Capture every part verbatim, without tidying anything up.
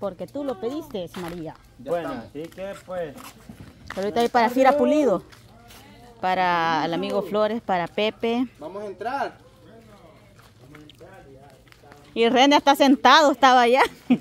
porque tú lo pediste, María. Ya bueno, estamos. Así que pues... Ahorita hay para Cira Pulido, para el amigo Flores, para Pepe. Vamos a entrar. Y René está sentado, estaba allá. uh,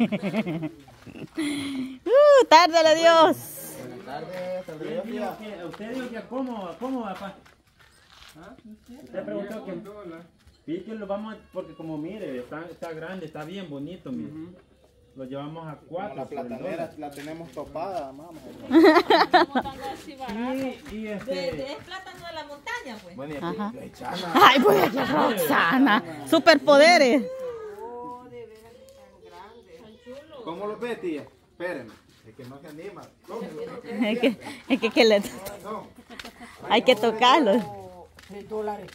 tarde a Dios. Buenas tardes, tarde Dios. Usted dijo que cómo, cómo va, papá. ¿Ah? Usted preguntó que... Sí, que lo vamos a... Porque como mire, está, está grande, está bien bonito, mire. Uh-huh. Lo llevamos a cuatro. La platanera la tenemos topada, mamá. Sí, y este... de, de, es plátano de la montaña, pues. Bueno, y aquí, Roxana. Ay, pues aquí Roxana. Superpoderes. Oh, de veras que tan grande. Tan chulo. ¿Cómo lo ves, tía? Espérenme. Es que no se anima. Es que, es que, que le... No. Hay que tocarlo. tres dólares.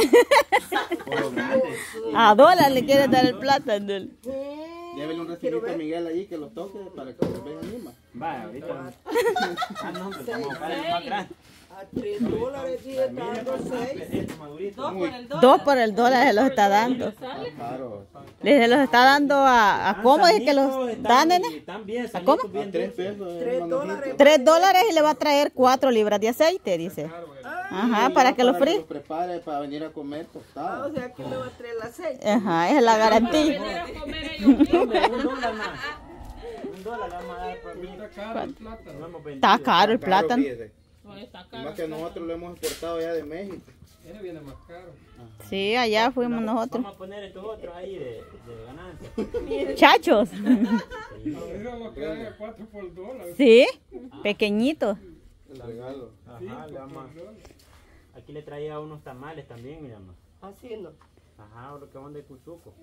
A dólar le quiere dar el plátano. Llévele un recibito a Miguel ahí que lo toque para que se vea anima. Vaya, ahorita. Ah, no, pero estamos acá el más grande. A tres dólares y está dando seis. Dos por el dólar. Dos por el dólar se los está dando. Claro. Les los está dando a, a cómo es que los dan, nene. ¿A cómo? A tres pesos. Tres dólares. Tres dólares y le va a traer cuatro libras de aceite, dice. Ajá, para que lo fríe. Para que lo prepare para venir a comer tostado. Ah, o sea que le va a traer el aceite. Ajá, esa es la garantía. Un dólar más. Un dólar le vamos a dar por mí. Está caro el plátano. Más que nosotros lo hemos exportado ya de México. Ese viene más caro. Sí, allá fuimos nosotros. Vamos a poner estos otros ahí de, de ganancia. Chachos. Ahorita lo que hay a cuatro por dólar. Sí, pequeñitos. El regalo. Ajá, le vamos a... Aquí le traía unos tamales también, mira más. Así no. Ajá, lo que van de Cuzuco.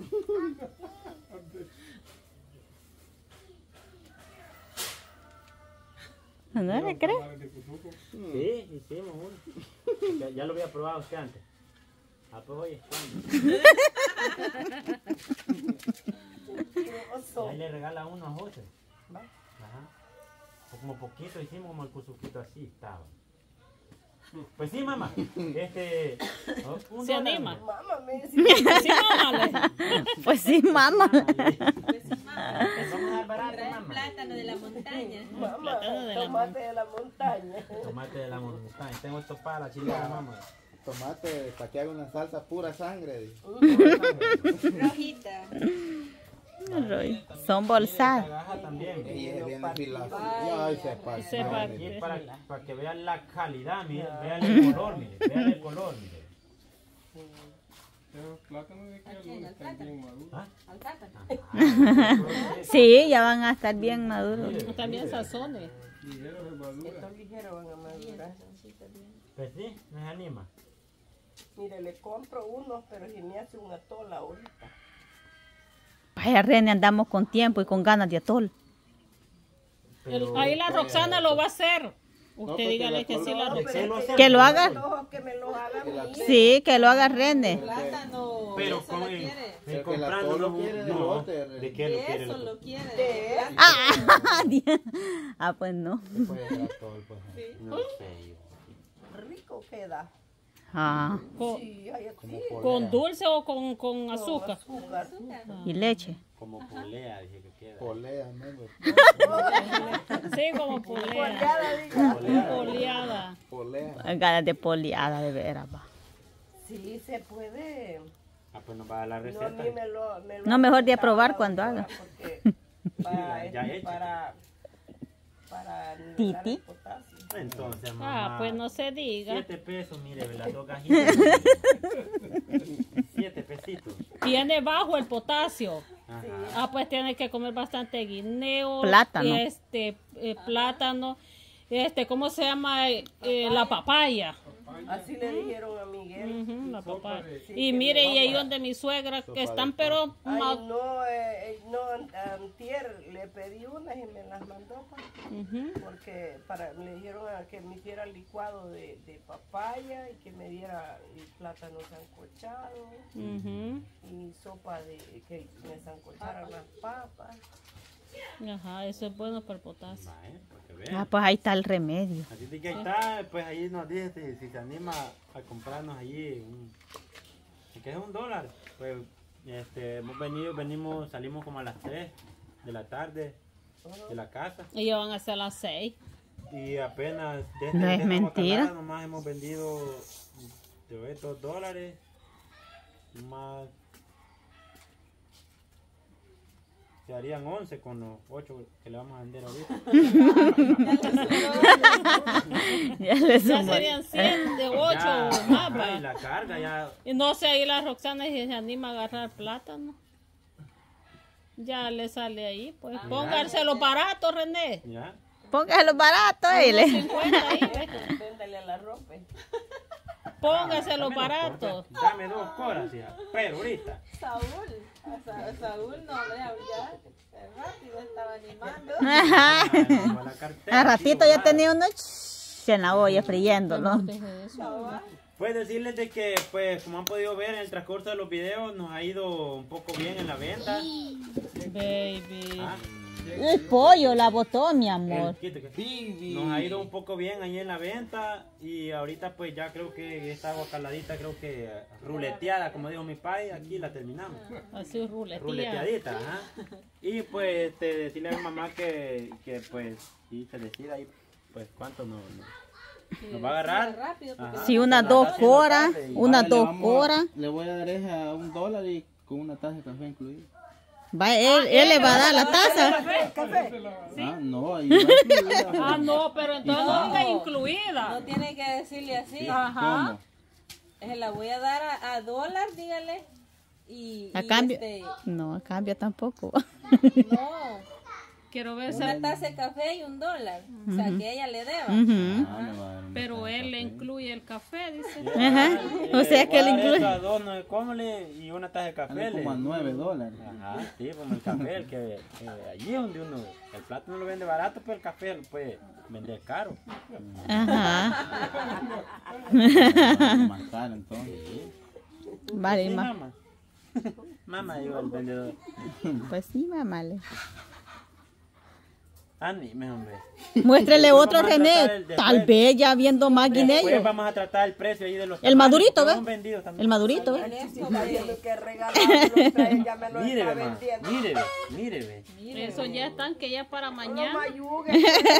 ¿No le crees? Sí, hicimos uno. Ya, ya lo había probado usted antes. Ah, pues oye, ahí le regala uno a José. Ajá. O como poquito hicimos como el cuzuquito así estaba. Pues sí, mamá. Este. Oh, ¿Se anima? Mamá me dice. Sí, mamá. Pues sí, mamá. Pues sí, mamá. Vamos a dar barato, mamá. Plátano de la montaña. Mamá, Tomate de la montaña. Tomate de la montaña. Tengo esto para la chilena, mamá. Tomate para que haga una salsa pura sangre. Rojita. Son bolsadas. También. Ella viene afilada. Ay, se pasa. Aquí para, para que vean la calidad, mire, vean el color, mire, vean el color, mire. Los plátanos de que están bien maduros. ¿Ah? Al plátano. Sí, ya van a estar bien maduros. También sazones. Ligeros de madura. Estos ligeros van a madurar. Pues sí, me anima. Mire, le compro unos, pero si me hace una tola ahorita. Vaya, René, andamos con tiempo y con ganas de atol. El- ahí la Roxana lo va a hacer. Usted porque dígale la que sí la tola- Roxana. Que lo haga. Ojo, que me lo haga mi Sí, que lo haga René. plátano. Pero eso con lo el, quiere. el Pero que la comprando tolo no, quiere de no, lote, ¿de qué lo quiere? Eso el lo quiere. De Ah, ah, pues no. Puede ser atol, pues. No sé. rico queda. Ah, Con, Sí, hay así. con dulce o con, con azúcar. Azúcar. y leche. Como polea, dije que queda. Polea, ¿no? Pues, Sí, como polea. Poleada, diga. Poleada. polea. Ganas de poliada, de veras, va. Sí, se puede. Ah, pues nos va a dar la No, a receta. mí me lo, me lo No, ha mejor de contado aprobar la cuando doctora, haga. porque Para, ya este, hecha. para, para Titi. nivelar el potasio. Entonces, mamá. Ah, pues no se diga. Siete pesos, mire, las dos gajitas. Siete pesitos. Tiene bajo el potasio. Ajá. Ah, pues tiene que comer bastante guineo. Plátano. Este, eh, plátano. Este, ¿cómo se llama? Eh, eh, la papaya. Así le dijeron a Miguel. Ujú, la papaya. Sí, Y que mire, mi y ahí mamá- donde mi suegra, Sopa que de están, papa. pero Ay, ma- no, eh, no, antier le pedí unas y me las mandó, pa, Ujú. porque para, me dijeron a que me hiciera licuado de, de papaya y que me diera el plátano sancochado Ujú. y sopa de que me sancocharan las papas. Ajá, eso es bueno para el potasio. Va, eh, para que Ah, vean. pues ahí está el remedio. Así que ahí está, pues ahí nos dice si, si se anima a comprarnos allí un, que es un dólar. Pues este, hemos venido, venimos, salimos como a las tres de la tarde de la casa. Y ya van a ser las seis. Y apenas de este No es de esta mentira. guacalada nomás hemos vendido de dos dólares más. Se harían once con los ocho que le vamos a vender ahorita. Ya le Ya sumó. serían cien de ocho Ya, o más. ajá, va. y la carga ya. Y no sé, ahí la Roxana si se anima a agarrar plátano. Ya le sale ahí, pues. Pónganselo barato, René. Ya. Póngalo barato, Ele. cincuenta ahí, ¿ves? Véndale a la ropa. Póngaselo Dame dos barato. coras, Dame dos coras, hija. Pero ahorita. Saúl, a Sa- Saúl no, vea, ya rápido estaba animando. Ajá. Ah, no, la cartera, A ratito tío, ya nada. tenía uno ch- en la olla friéndolo. Puedes decirles de que, pues, como han podido ver en el transcurso de los videos, nos ha ido un poco bien en la venta. Baby. Ah, El pollo la botó, mi el amor. quito que- Nos ha ido un poco bien ahí en la venta y ahorita pues ya creo que esta guacaladita creo que ruleteada, como dijo mi pai, aquí la terminamos. Así ruletía. Ruleteadita, ajá. Y pues este, decirle a mi mamá que, que pues si se decida ahí pues cuánto nos, nos, nos va a agarrar. Rápido, porque Ajá. Sí, unas Las dos haciendo horas, tarde y- unas Vale, le dos vamos- horas. Le voy a dar esa a un dólar y con una taza de café incluida. Va, él, él le va a dar la taza. Ah, no, ahí va incluida. Ah, no, pero entonces No. no está incluida. no tiene que decirle así. Ajá. ¿Cómo? Se la voy a dar a, a dólar, dígale. Y, A y cambio. este, No, a cambio tampoco. no, Quiero ver una si... taza de café y un dólar. O sea, que ella le deba. Ujú. Ah, me va a dar una Pero taza de él le café. incluye el café, dice. Ajá. O sea que le le incluye. a dos, no sé cómo le, y una taza de café. Sale le- como a nueve dólares. Ajá, sí, como el café, el que eh, allí es donde uno, el plátano lo vende barato, pero el café lo puede vender caro. Ajá. Más caro entonces. Vale, Sí, ma. mamá. Mamá, digo el vendedor. Pues sí, mamá. le- Anime, hombre. Muéstrele Después otro, vamos a tratar René. el- después- Tal vez ya viendo más Después guineos. vamos a tratar el precio ahí de los El tamales, madurito, que ¿ves? son vendidos también. El madurito, ¿ves? Está viendo que regalarlo, ya me lo Mire, está ve, ma, vendiendo. mire, ve, mire, ve. Eso ya están, que ya para No mañana. mayugue.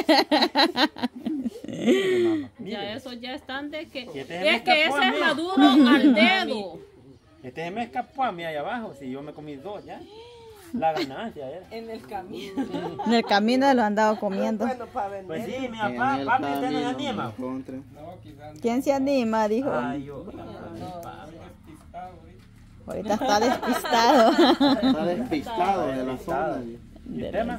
Mire, mamá, Ya mire. esos ya están de que... Y este se me Es que escapó ese a es mí. maduro al dedo. Este se me escapó a mí ahí abajo, si yo me comí dos ya. La ganancia era. En el camino. En el camino lo han dado comiendo. Bueno, para vender. Pues sí, mi En papá, el papi, usted no se camino anima. me encontré. No, quizás ¿Quién se anima? Dijo. Ay, yo. despistado ahorita. Ahorita está despistado. Está despistado de la zona. ¿Y el tema?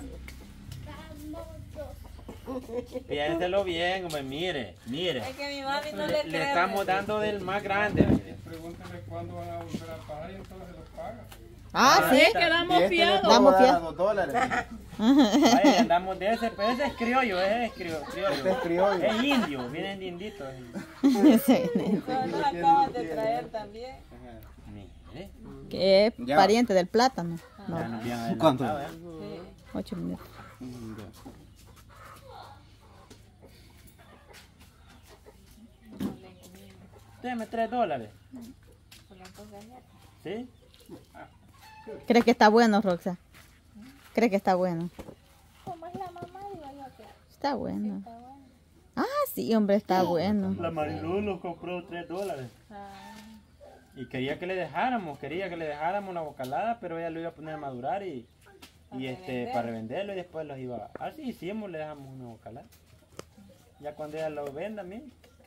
Piénselo bien, hombre, mire, mire. Es que mi mami no le Le, cree. le estamos dando del más grande. mire. Pregúntale cuándo van a volver a pagar y entonces los paga. Ah, sí. Es que damos Y este le fiado. puedo Damos dar a fiado. dos dólares. Ahí andamos de ese, pero ese es criollo, ese es criollo. criollo. Este es criollo. Es indio, vienen de inditos. No nos acaban de traer también. Mire, Que es Ya. pariente del plátano. ya No, nos habían ¿Cuánto? adelantado, ¿eh? ocho minutos. Deme tres dólares. ¿Sí? ¿Crees que está bueno, Roxa? ¿Crees que está bueno? ¿Cómo es la mamá? Digo yo que Está bueno. Ah, sí, hombre, está bueno. La Marilu nos compró tres dólares. Y quería que le dejáramos, quería que le dejáramos la bocalada, pero ella lo iba a poner a madurar y, y este para revenderlo y después los iba a... Así hicimos, le dejamos una bocalada. Ya cuando ella lo venda, mire.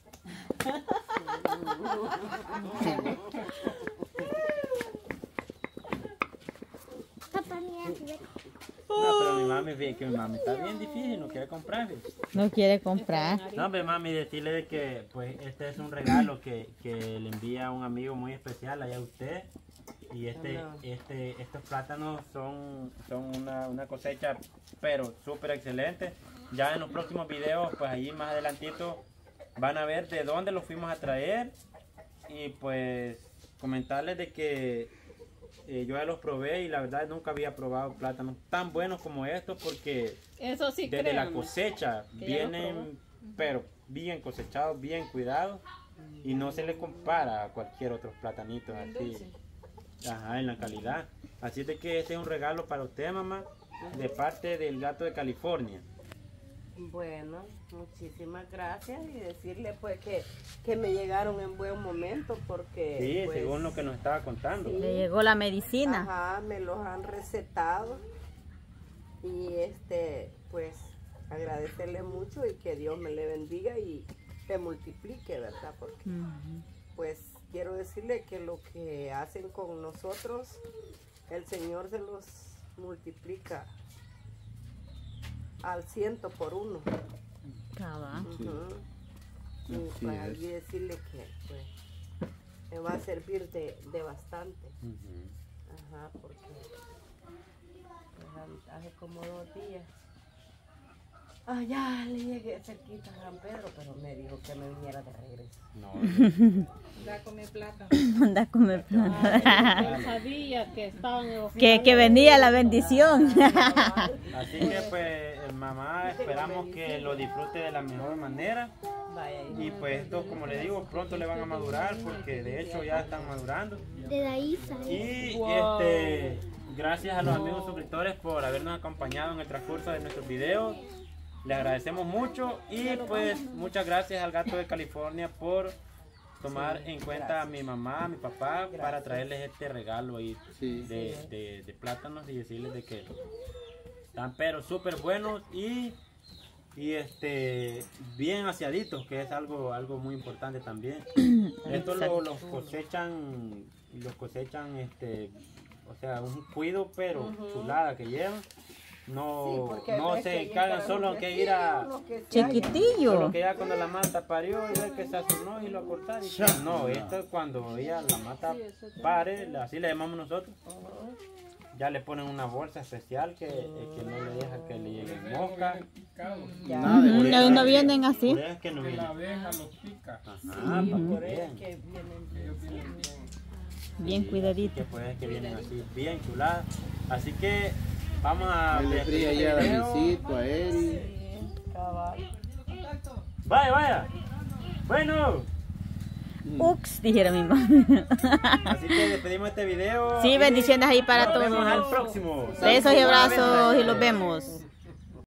No, pero mi mami, ve que mi mami está bien difícil, no quiere comprar. ve. No quiere comprar. No, hombre, mami, decirle de que pues este es un regalo que, que le envía un amigo muy especial allá a usted. Y este, este, estos plátanos son, son una, una cosecha, pero súper excelente. Ya en los próximos videos, pues allí más adelantito, van a ver de dónde los fuimos a traer. Y pues comentarles de que eh, yo ya los probé y la verdad nunca había probado plátanos tan buenos como estos porque Eso sí, desde la créanme. cosecha que ya los vienen, pero bien cosechados, bien cuidados y no se le compara a cualquier otro platanito así. Ajá, en la calidad. Así de que este es un regalo para usted, mamá. de parte del Gato de California. Bueno, muchísimas gracias y decirle pues que, que me llegaron en buen momento porque... Sí, pues, según lo que nos estaba contando. sí. Le llegó la medicina. Ajá, me los han recetado y este, pues agradecerle mucho y que Dios me le bendiga y te multiplique, ¿verdad? Porque Ujú. pues quiero decirle que lo que hacen con nosotros, el Señor se los multiplica al ciento por uno. Cabal. Ujú. Y Así pues es. ahí decirle que pues, me va a servir de, de bastante. Ujú. Ajá, porque pues, hace como dos días. Ah, ya le llegué cerquita a San Pedro, pero me dijo que me viniera de regreso. No, Da con mi plata. Anda a comer plata. Ah, yo sabía que estaban Que, que venía la bendición. así que pues mamá, esperamos que lo disfrute de la mejor manera. Vaya, hijo. Y pues estos, como le digo, pronto le van a madurar porque de hecho ya están madurando. De Daísa. Y este, gracias a los amigos suscriptores por habernos acompañado en el transcurso de nuestros videos. Les agradecemos mucho y pues muchas gracias al Gato de California por tomar en cuenta a mi mamá, a mi papá para traerles este regalo ahí Sí. de, de, de plátanos y decirles de que están pero súper buenos y, y este bien aseaditos, que es algo algo muy importante también. Estos lo- los cosechan los cosechan este o sea un cuido pero chulada que llevan. Sí, No, porque no ves se que encargan para solo los que ir a vecinos, que se hallan. solo Chiquitillo. que ya cuando la mata parió y ve que se asomó y lo cortaron. Y que no, esto es cuando ella la mata pare, así le llamamos nosotros. Ya le ponen una bolsa especial que, eh, que no le deja que le lleguen moscas. Nada de No, morir. no vienen así. Por eso es que no Que la viene. abeja los pica. Ajá, Por pues, eso es bien. que vienen Ellos vienen bien. Bien Que cuidadito. pues es que vienen así, bien chuladas. Así que vamos a Le fría despedir ya a este video. Davidcito, a Eri. sí, cabal. Vaya, vaya. Bueno, Ux, dijera mi mamá. así que despedimos este video. Sí, y bendiciones ahí para nos todos. vemos al próximo. Besos y abrazos y los vemos.